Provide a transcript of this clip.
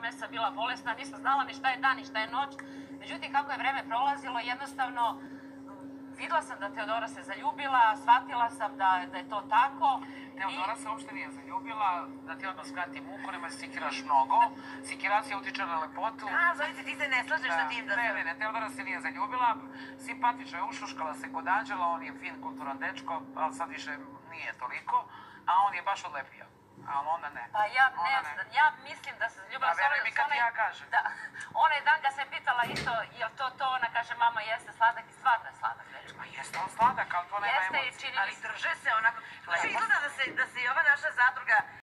meseca bila bolesna, nisam znala ni šta je dan, ni šta je noć. Međutim, kako je vreme prolazilo, jednostavno videla sam da Teodora se zaljubila, shvatila sam da je to tako. Teodora se uopšte nije zaljubila, da ti odmah skratim ukorima, sikiraš mnogo. Sikiracija utiče na lepotu. Zorice, ti se ne slažeš sa tim da se... Ne, Teodora se nije zaljubila. Simpatično je, ušuškala se kod Anđela, on je fin, kulturan dečko, ali sad više nije toliko, a on je baš odlepio. Ali ona ne. Pa ja ne znam, ja mislim da se zaljubila... Pa veruj mi kad ti ja kažem. Da, onaj dan ga sam pitala isto, jel to, ona kaže, mama jeste sladak i stvarno je sladak dečko. Pa jeste on sladak, ali to nema emocije. Jeste i čini mi Ali drže se onako... Znači, izgleda da se i ova naša zadruga